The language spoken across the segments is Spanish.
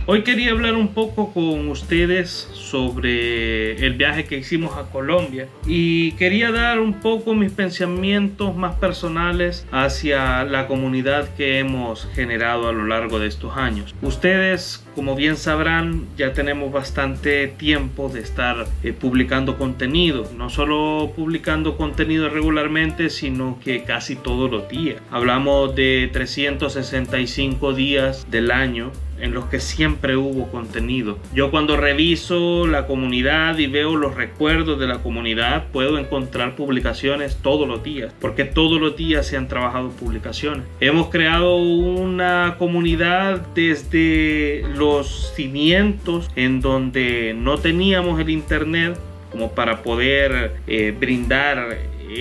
Hoy quería hablar un poco con ustedes sobre el viaje que hicimos a Colombia y quería dar un poco mis pensamientos más personales hacia la comunidad que hemos generado a lo largo de estos años. Ustedes, como bien sabrán, ya tenemos bastante tiempo de estar publicando contenido, no solo publicando contenido regularmente, sino que casi todos los días. Hablamos de 365 días del año en los que siempre hubo contenido. Yo cuando reviso la comunidad y veo los recuerdos de la comunidad, puedo encontrar publicaciones todos los días, porque todos los días se han trabajado publicaciones. Hemos creado una comunidad desde los cimientos, en donde no teníamos el internet como para poder brindar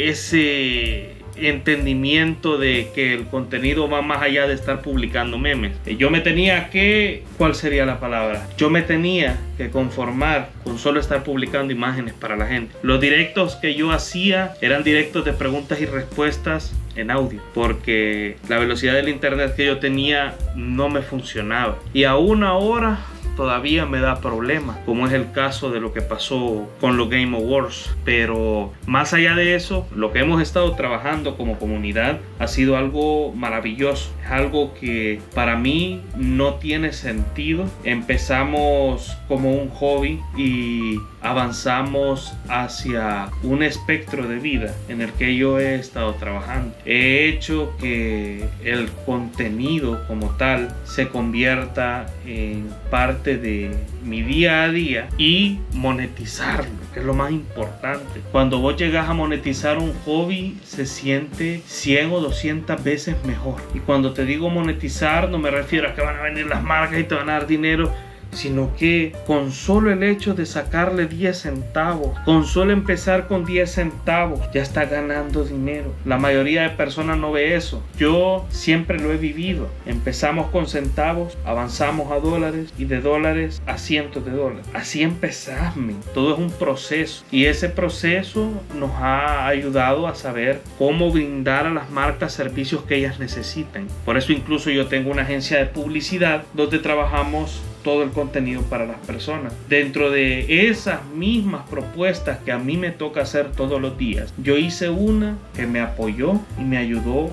ese entendimiento de que el contenido va más allá de estar publicando memes. Yo me tenía que, ¿cuál sería la palabra? Yo me tenía que conformar con solo estar publicando imágenes para la gente. Los directos que yo hacía eran directos de preguntas y respuestas en audio, porque la velocidad del internet que yo tenía no me funcionaba, y aún ahora todavía me da problemas, como es el caso de lo que pasó con los Game Awards. Pero más allá de eso, lo que hemos estado trabajando como comunidad ha sido algo maravilloso. Es algo que para mí no tiene sentido. Empezamos como un hobby y avanzamos hacia un espectro de vida en el que yo he estado trabajando. He hecho que el contenido como tal se convierta en parte de mi día a día y monetizarlo, que es lo más importante. Cuando vos llegas a monetizar un hobby, se siente 100 o 200 veces mejor. Y cuando te digo monetizar, no me refiero a que van a venir las marcas y te van a dar dinero, sino que con solo el hecho de sacarle 10 centavos, con solo empezar con 10 centavos, ya está ganando dinero. La mayoría de personas no ve eso. Yo siempre lo he vivido. Empezamos con centavos, avanzamos a dólares y de dólares a cientos de dólares. Así empezamos. Todo es un proceso, y ese proceso nos ha ayudado a saber cómo brindar a las marcas servicios que ellas necesitan. Por eso incluso yo tengo una agencia de publicidad donde trabajamos todo el contenido para las personas. Dentro de esas mismas propuestas que a mí me toca hacer todos los días, yo hice una que me apoyó y me ayudó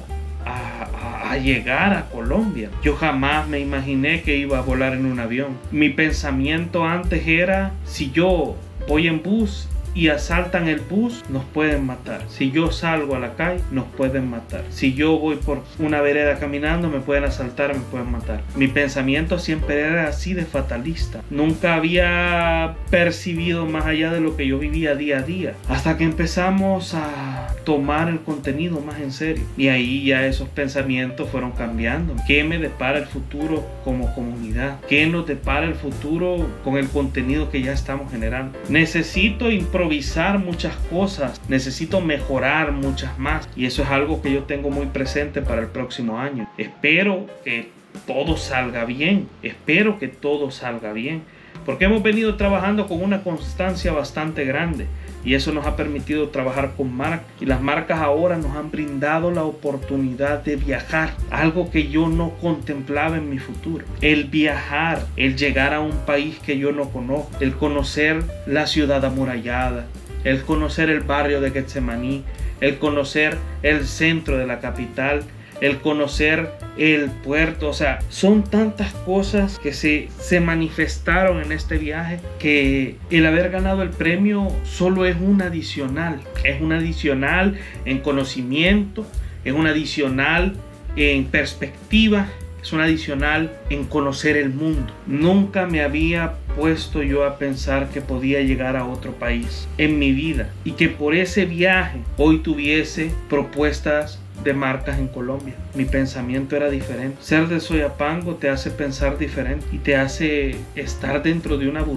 a llegar a Colombia. Yo jamás me imaginé que iba a volar en un avión. Mi pensamiento antes era: si yo voy en bus y asaltan el bus, nos pueden matar. Si yo salgo a la calle, nos pueden matar. Si yo voy por una vereda caminando, me pueden asaltar, me pueden matar. Mi pensamiento siempre era así de fatalista. Nunca había percibido más allá de lo que yo vivía día a día, hasta que empezamos a tomar el contenido más en serio, y ahí ya esos pensamientos fueron cambiando. ¿Qué me depara el futuro como comunidad? ¿Qué nos depara el futuro con el contenido que ya estamos generando? Necesito improvisar muchas cosas, necesito mejorar muchas más, y eso es algo que yo tengo muy presente para el próximo año. Espero que todo salga bien, espero que todo salga bien, porque hemos venido trabajando con una constancia bastante grande, y eso nos ha permitido trabajar con marcas, y las marcas ahora nos han brindado la oportunidad de viajar, algo que yo no contemplaba en mi futuro. El viajar, el llegar a un país que yo no conozco, el conocer la ciudad amurallada, el conocer el barrio de Getsemaní, el conocer el centro de la capital, el conocer el puerto. O sea, son tantas cosas que se manifestaron en este viaje, que el haber ganado el premio solo es un adicional. Es un adicional en conocimiento, es un adicional en perspectiva, es un adicional en conocer el mundo. Nunca me había puesto yo a pensar que podía llegar a otro país en mi vida, y que por ese viaje hoy tuviese propuestas de marcas en Colombia. Mi pensamiento era diferente. Ser de Soyapango te hace pensar diferente y te hace estar dentro de una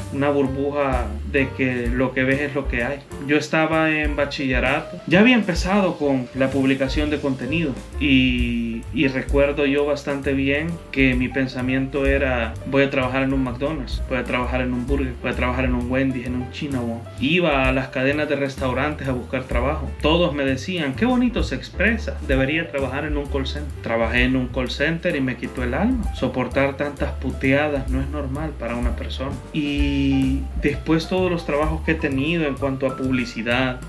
burbuja de que lo que ves es lo que hay. Yo estaba en bachillerato, ya había empezado con la publicación de contenido, y recuerdo yo bastante bien que mi pensamiento era: voy a trabajar en un McDonald's, voy a trabajar en un Burger, voy a trabajar en un Wendy's, en un Chinawa. Iba a las cadenas de restaurantes a buscar trabajo. Todos me decían: qué bonito se expresa, empresa. Debería trabajar en un call center. Trabajé en un call center y me quitó el alma. Soportar tantas puteadas no es normal para una persona. Y después todos los trabajos que he tenido en cuanto a publicidad,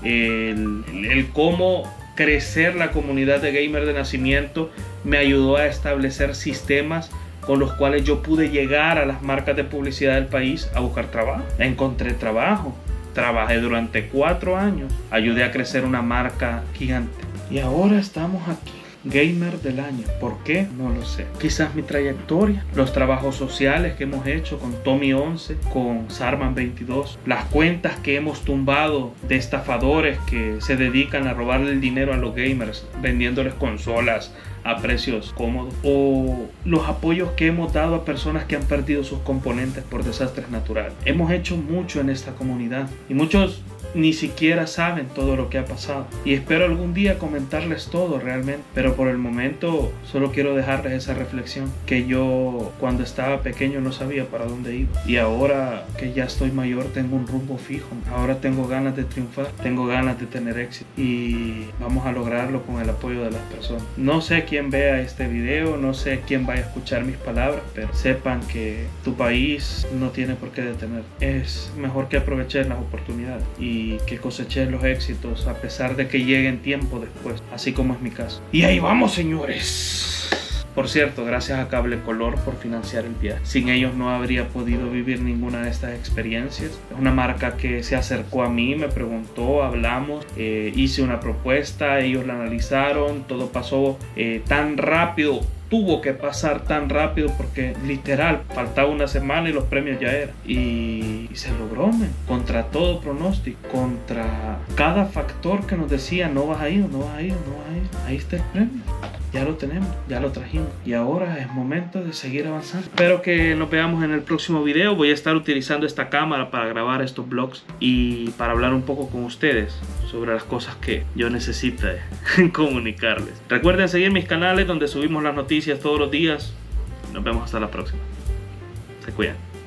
el cómo crecer la comunidad de gamer de nacimiento me ayudó a establecer sistemas con los cuales yo pude llegar a las marcas de publicidad del país a buscar trabajo. Encontré trabajo. Trabajé durante 4 años. Ayudé a crecer una marca gigante. Y ahora estamos aquí. Gamer del año. ¿Por qué? No lo sé. Quizás mi trayectoria, los trabajos sociales que hemos hecho con Tommy 11, con Sarman 22, las cuentas que hemos tumbado de estafadores que se dedican a robarle el dinero a los gamers vendiéndoles consolas a precios cómodos, o los apoyos que hemos dado a personas que han perdido sus componentes por desastres naturales. Hemos hecho mucho en esta comunidad y muchos ni siquiera saben todo lo que ha pasado, y espero algún día comentarles todo realmente, pero por el momento solo quiero dejarles esa reflexión, que yo cuando estaba pequeño no sabía para dónde iba, y ahora que ya estoy mayor tengo un rumbo fijo. Ahora tengo ganas de triunfar, tengo ganas de tener éxito, y vamos a lograrlo con el apoyo de las personas. No sé quién vea este video, no sé quién vaya a escuchar mis palabras, pero sepan que tu país no tiene por qué detener. Es mejor que aproveches las oportunidades y que coseches los éxitos a pesar de que lleguen tiempo después, así como es mi caso. Y ahí vamos, señores. Por cierto, gracias a Cable Color por financiar el viaje. Sin ellos no habría podido vivir ninguna de estas experiencias. Es una marca que se acercó a mí, me preguntó, hablamos, hice una propuesta, ellos la analizaron, todo pasó tan rápido. Tuvo que pasar tan rápido porque literal faltaba una semana y los premios ya eran. Y se logró, man. Contra todo pronóstico, contra cada factor que nos decía no vas a ir, no vas a ir, no vas a ir. Ahí está el premio. Ya lo tenemos, ya lo trajimos. Y ahora es momento de seguir avanzando. Espero que nos veamos en el próximo video. Voy a estar utilizando esta cámara para grabar estos vlogs y para hablar un poco con ustedes sobre las cosas que yo necesito comunicarles. Recuerden seguir mis canales donde subimos las noticias todos los días. Nos vemos hasta la próxima. Se cuidan.